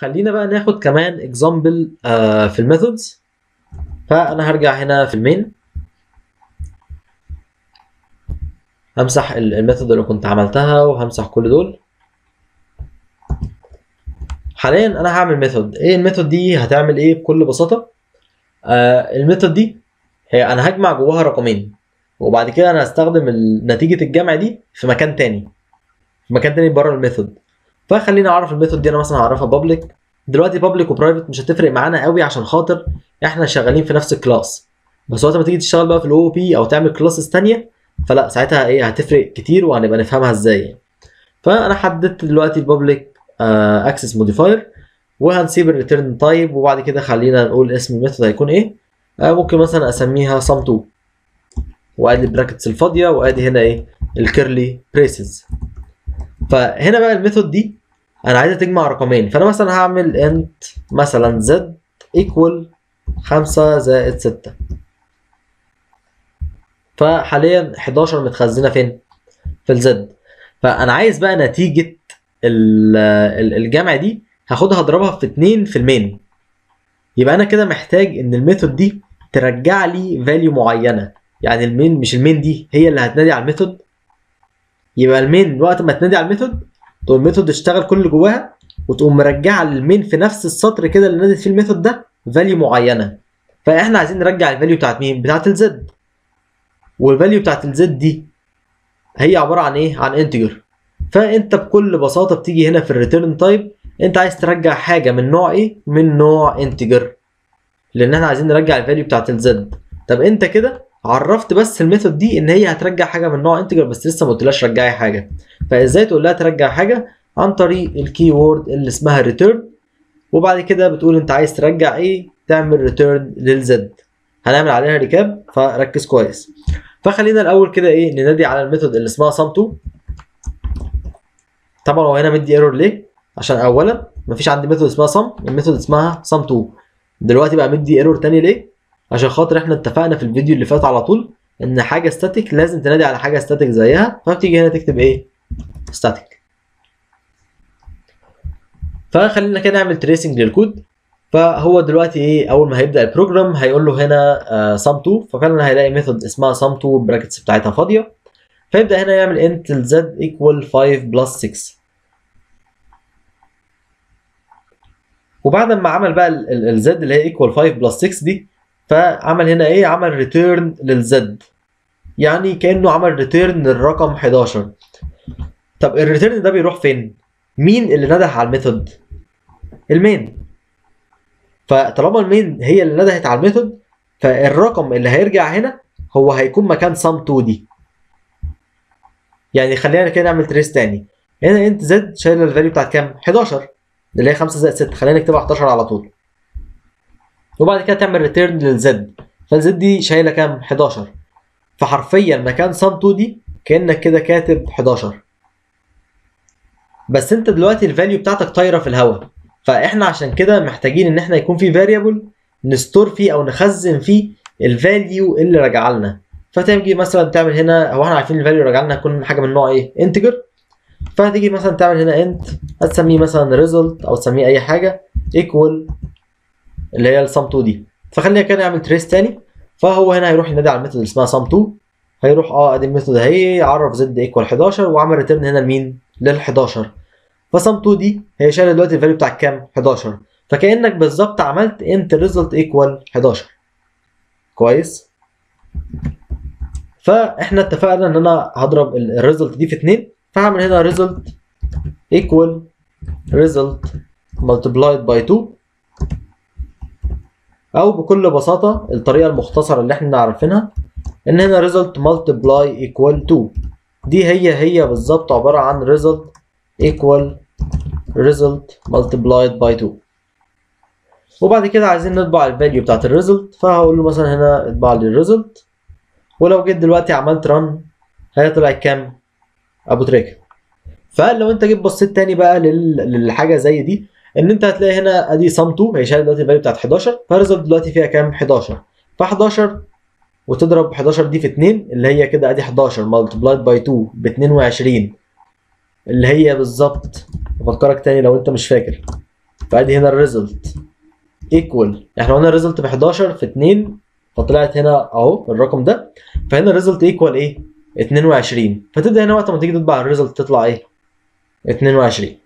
خلينا بقى ناخد كمان اكزامبل في الميثودز. فانا هرجع هنا في المين، همسح الميثود اللي كنت عملتها وهمسح كل دول. حاليا انا هعمل ميثود. ايه الميثود دي؟ هتعمل ايه بكل بساطه؟ الميثود دي هي انا هجمع جواها رقمين، وبعد كده انا هستخدم نتيجه الجمع دي في مكان تاني، بره الميثود. فخلينا اعرف الميثود دي. انا مثلا هعرفها بابليك. دلوقتي بابليك وبرايفت مش هتفرق معانا قوي عشان خاطر احنا شغالين في نفس الكلاس، بس وقت ما تيجي تشتغل بقى في الاو بي او تعمل كلاسز ثانيه فلا، ساعتها ايه هتفرق كتير وهنبقى نفهمها ازاي. فانا حددت دلوقتي البابليك اكسس موديفاير، وهنسيب الريتيرن تايب، وبعد كده خلينا نقول اسم الميثود هيكون ايه. ممكن مثلا اسميها sum2، وادي البراكتس الفاضيه، وادي هنا ايه الكيرلي بريسز. فهنا بقى الميثود دي انا عايزه تجمع رقمين، فانا مثلا هعمل انت مثلا z equal 5 زائد 6. فحاليا 11 متخزنه فين؟ في الزد. فانا عايز بقى نتيجه الجمع دي هاخدها اضربها في 2 في المين. يبقى انا كده محتاج ان الميثود دي ترجع لي فاليو معينه. يعني المين، مش المين دي هي اللي هتنادي على الميثود. يبقى المين وقت ما تنادي على الميثود تقوم الميثود تشتغل كل اللي جواها، وتقوم مرجعه للمين في نفس السطر كده اللي نادت فيه الميثود ده فاليو معينه. فاحنا عايزين نرجع الفاليو بتاعت مين؟ بتاعت الزد. والفاليو بتاعت الزد دي هي عباره عن ايه؟ عن انتجر. فانت بكل بساطه بتيجي هنا في الريتيرن تايب، انت عايز ترجع حاجه من نوع ايه؟ من نوع انتجر، لان احنا عايزين نرجع الفاليو بتاعت الزد. طب انت كده عرفت بس الميثود دي ان هي هترجع حاجه من نوع انتجر، بس لسه ما قلتلهاش رجعي حاجه. فازاي تقول لها ترجع حاجه؟ عن طريق الكي وورد اللي اسمها ريتيرن، وبعد كده بتقول انت عايز ترجع ايه؟ تعمل ريتيرن للزد. هنعمل عليها ريكاب، فركز كويس. فخلينا الاول كده ايه ننادي على الميثود اللي اسمها sum2. طبعا هو هنا مدي ايرور ليه؟ عشان اولا مفيش عندي ميثود اسمها sum، الميثود اسمها sum2. دلوقتي بقى مدي ايرور تاني ليه؟ عشان خاطر احنا اتفقنا في الفيديو اللي فات على طول ان حاجه ستاتيك لازم تنادي على حاجه ستاتيك زيها، فبتيجي هنا تكتب ايه؟ ستاتيك. فخلينا كده نعمل تريسنج للكود. فهو دلوقتي ايه؟ اول ما هيبدا البروجرام هيقول له هنا sum2، ففعلا هيلاقي ميثود اسمها sum2 البراكتس بتاعتها فاضيه. فيبدا هنا يعمل int z equal 5 plus 6. وبعد ما عمل بقى الزد اللي هي equal 5 plus 6 دي، فعمل هنا ايه؟ عمل ريتيرن للزد، يعني كانه عمل ريتيرن للرقم 11. طب الريتيرن ده بيروح فين؟ مين اللي نده على الميثود؟ المين. فطالما المين هي اللي ندهت على الميثود، فالرقم اللي هيرجع هنا هو هيكون مكان sum2 دي. يعني خلينا كده نعمل تريس تاني. هنا انت زد شايله الفاليو بتاعت كام؟ 11 اللي هي 5 زائد 6. خلينا نكتبها 11 على طول. وبعد كده تعمل ريتيرن للزد، فالزد دي شايله كام؟ 11. فحرفيا مكان sum2 دي كانك كده كاتب 11. بس انت دلوقتي الفاليو بتاعتك طايره في الهواء، فاحنا عشان كده محتاجين ان احنا يكون في فاريبل نستور فيه او نخزن فيه الفاليو اللي راجع لنا. فتيجي مثلا تعمل هنا، هو احنا عارفين الفاليو راجع لنا هتكون حاجه من نوع ايه؟ انتجر. فهتيجي مثلا تعمل هنا انت هتسميه مثلا ريزلت او تسميه اي حاجه ايكوال اللي هي الsum2 دي. فخلينا كده نعمل تريس تاني. فهو هنا هيروح ينادي على الميثود اللي اسمها sum2، هيروح ادي الميثود اهي، عرف زد ايكوال 11 وعمل ريتيرن هنا لمين؟ لل11. فsum2 دي هي شايله دلوقتي الفاليو بتاع كام؟ 11. فكانك بالظبط عملت انت ريزلت ايكوال 11. كويس؟ فاحنا اتفقنا ان انا هضرب الريزلت دي في 2، فهعمل هنا result equal result multiplied by 2، او بكل بساطه الطريقه المختصره اللي احنا عارفينها ان هنا result multiply equal 2 دي هي بالظبط عباره عن result equal result multiplied by 2. وبعد كده عايزين نطبع الفاليو بتاعت الريزلت، فهقول له مثلا هنا اطبع لي الريزلت. ولو جيت دلوقتي عملت رن هيطلع كام؟ ابو تريكه. فلو انت جيت بصيت تاني بقى للحاجه زي دي، ان انت هتلاقي هنا ادي sum2 هي شايله دلوقتي الفاليو بتاعت 11، فالريزلت دلوقتي فيها كام؟ 11. ف11 وتضرب 11 دي في 2 اللي هي كده ادي 11 ملتبلايد باي 2 ب 22 اللي هي بالظبط، افكرك تاني لو انت مش فاكر، فادي هنا الريزلت ايكوال، احنا قلنا الريزلت ب 11 في 2 فطلعت هنا اهو الرقم ده، فهنا الريزلت ايكوال ايه؟ 22. فتبدا هنا وقت ما تيجي تطبع الريزلت تطلع ايه؟ 22.